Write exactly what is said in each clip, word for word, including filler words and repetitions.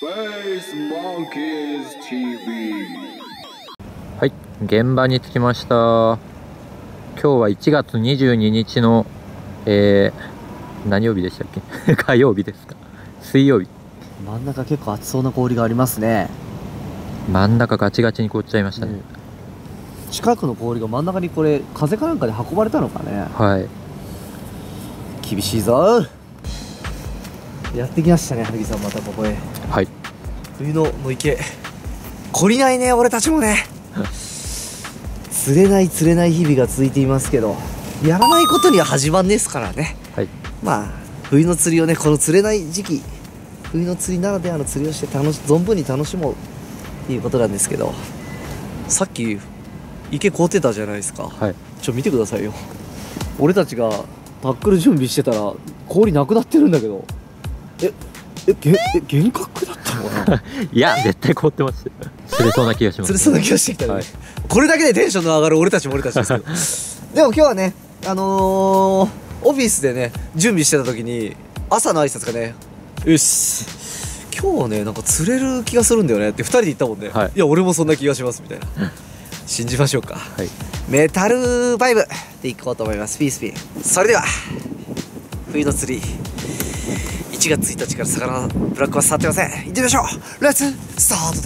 はい、現場に着きました。今日はいちがつにじゅうににちの、えー、何曜日でしたっけ火曜日ですか、水曜日。 真ん中結構熱そうな氷がありますね。 真ん中ガチガチに凍っちゃいましたね、 うん、近くの氷が真ん中にこれ風かなんかで運ばれたのかね。 はい、 厳しいぞ。やってきましたね、春木さん、またここへ。 はい、 冬の野池懲りないね、俺たちもね釣れない釣れない日々が続いていますけど、やらないことには始まんねえですからね。 はい、 まあ冬の釣りをね、この釣れない時期、冬の釣りならではの釣りをして楽し存分に楽しもうっていうことなんですけど、さっき池凍ってたじゃないですか。 はい、 ちょ見てくださいよ。俺たちがタックル準備してたら氷なくなってるんだけど、ええげえ幻覚だったのかないや絶対凍ってます釣れそうな気がします、 釣れそうな気がしてきたね、はい、これだけでテンションの上がる俺たちも俺たちですけどでも今日はね、あのー、オフィスでね準備してた時に朝の挨拶がね、よし今日ねなんか釣れる気がするんだよねってふたりで言ったもんね、はい、いや俺もそんな気がしますみたいな信じましょうか、はい、メタルバイブでいこうと思います。ピースピン。それでは冬の釣りいちがつついたちから魚ブラックは触ってません。行ってみましょう。レッツスタートです。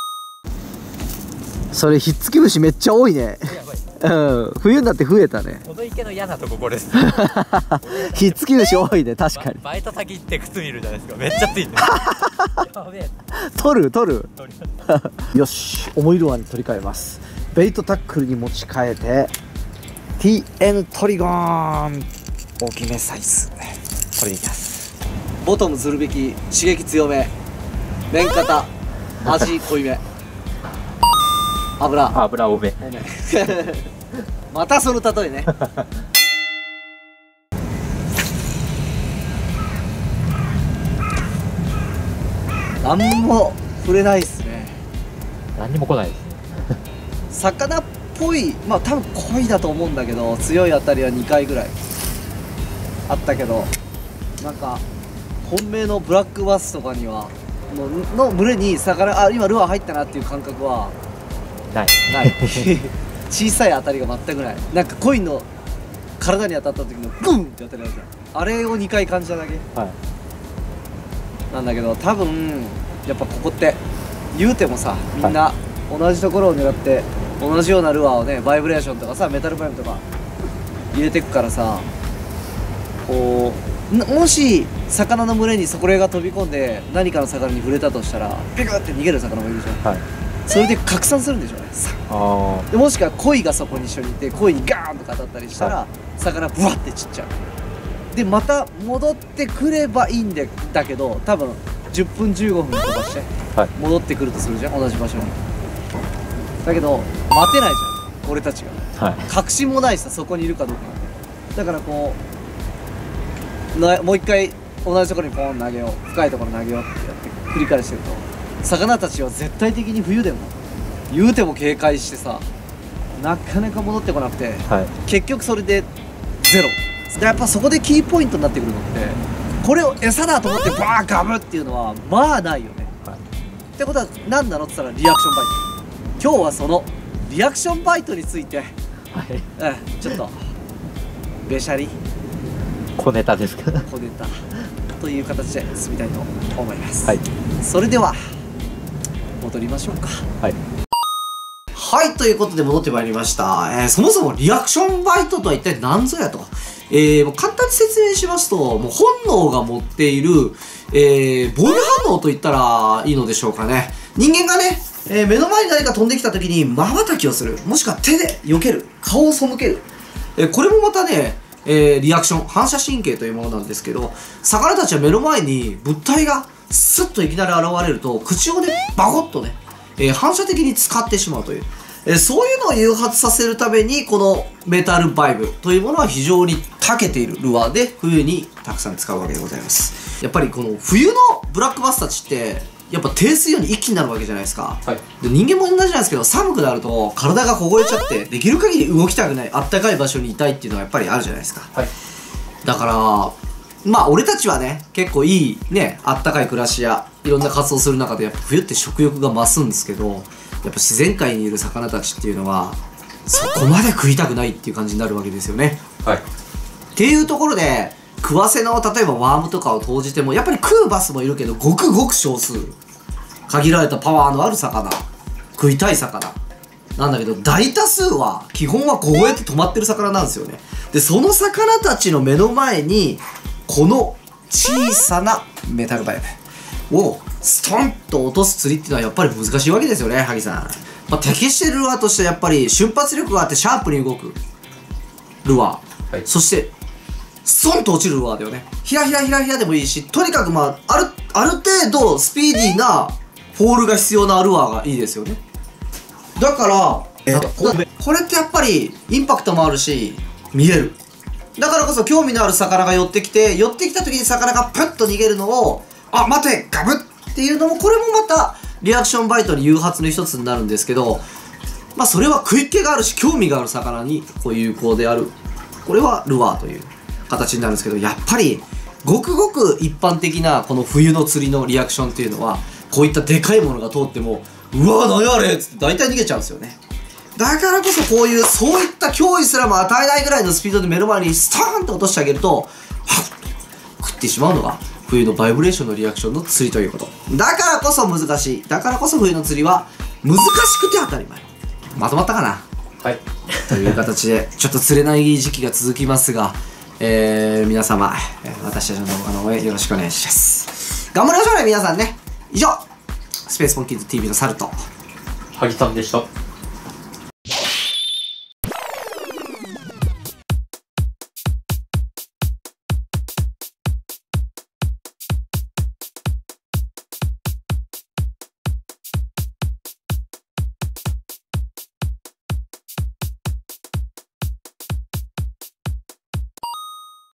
それひっつき虫めっちゃ多いね。うん、冬になって増えたね。 この池の嫌なとここれですひっつき虫多いね、確かに。 バイト先行って靴見るじゃないですか、めっちゃついてるやべえ、 取る取るよし、重いルアーに取り替えます。ベイトタックルに持ち替えて ティーエヌ トリゴン大きめサイズこれでいきます。ボトムずるべき、刺激強め、麺型味濃いめ、油油多め多めまたその例えね何も触れないっすね。 何にも来ないですね魚っぽい、まあ多分鯉だと思うんだけど、強い当たりはにかいぐらいあったけど、なんか本命のブラックバスとかにはのの群れに魚、あ今ルアー入ったなっていう感覚はないない小さい当たりが全くない。なんかコインの体に当たった時のブンって当たりあるじゃん、あれをにかい感じただけ、はい、なんだけど、多分やっぱここって言うてもさ、みんな同じところを狙って同じようなルアーをね、バイブレーションとかさ、メタルバイブとか入れてくからさ、こうもし魚の群れにそれが飛び込んで何かの魚に触れたとしたらピクッて逃げる魚もいるじゃん、はい、それで拡散するんでしょうね。あでもしくは鯉がそこに一緒にいて鯉にガーンとか当たったりしたら、はい、魚ブワッて散っちゃう。でまた戻ってくればいいんだけど、多分じゅっぷんじゅうごふん飛ばして戻ってくるとするじゃん、同じ場所に。だけど待てないじゃん俺たちが、はい、確信もないしさ、そこにいるかどうかなんて。だからこうなもう一回同じところにポン投げよう、深いところ投げようってやって繰り返してると、魚たちは絶対的に冬でも言うても警戒してさ、なかなか戻ってこなくて、はい、結局それでゼロ。でやっぱそこでキーポイントになってくるのって、これを餌だと思ってバーガブっていうのはまあないよね、はい、ってことは何なのって言ったらリアクションバイト。今日はそのリアクションバイトについて、はい、うん、ちょっとべしゃり小ネタですか小ネタという形で進みたいと思います、 はい、それでは戻りましょうか。 はいはい、ということで戻ってまいりました。えー、そもそもリアクションバイトとは一体何ぞやと。えー、もう簡単に説明しますと、もう本能が持っている、えー、防御反応と言ったらいいのでしょうかね。人間がね、えー、目の前に誰か飛んできた時に瞬きをする。もしくは手で避ける。顔を背ける。えー、これもまたね、えー、リアクション、反射神経というものなんですけど、魚たちは目の前に物体がスッといきなり現れると、口をね、バコッとね、えー、反射的に使ってしまうという。えー、そういうのを誘発させるために、このメタルバイブというものは非常に長けているルアーで冬にたくさん使うわけでございます。やっぱりこの冬のブラックバスたちって、やっぱ低水温に一気になるわけじゃないですか。はい、で人間も同じなんですけど、寒くなると体が凍えちゃって、できる限り動きたくない、あったかい場所にいたいっていうのがやっぱりあるじゃないですか。はい、だから、まあ俺たちはね、結構いいね、あったかい暮らしや、 いろんな活動する中でやっぱ冬って食欲が増すんですけど、やっぱ自然界にいる魚たちっていうのはそこまで食いたくないっていう感じになるわけですよね。 はい。 っていうところで食わせの例えばワームとかを投じてもやっぱり食うバスもいるけど、ごくごく少数限られたパワーのある魚、食いたい魚なんだけど、大多数は基本は凍えて止まってる魚なんですよね。でその魚たちの目の前にこの小さなメタルバイブをストンと落とす釣りっていうのはやっぱり難しいわけですよね、萩さん。まあ、適してるルアーとしてやっぱり瞬発力があってシャープに動くルアー、はい、そしてストンと落ちるルアーだよね。ひらひらひらひらでもいいし、とにかくまああるある程度スピーディーなフォールが必要なルアーがいいですよね。だからえこれってやっぱりインパクトもあるし見える。だからこそ興味のある魚が寄ってきて、寄ってきた時に魚がプッと逃げるのをあ待てガブッっていうのも、これもまたリアクションバイトの誘発の一つになるんですけど、まあそれは食いっ気があるし興味がある魚にこう有効である、これはルアーという形になるんですけど、やっぱりごくごく一般的なこの冬の釣りのリアクションっていうのは、こういったでかいものが通ってもうわ何あれっつって大体逃げちゃうんですよね。だからこそこういうそういった脅威すらも与えないぐらいのスピードで目の前にストーンと落としてあげると、はっと食ってしまうのが冬のバイブレーションのリアクションの釣りということ。だからこそ難しい、だからこそ冬の釣りは難しくて当たり前。まとまったかな。 はい。 という形でちょっと釣れない時期が続きますが、えー、皆様、えー、私たちの動画の応援よろしくお願いします。頑張りましょうね皆さんね。以上スペースモンキーズ ティーブイ のサルと萩さんでした。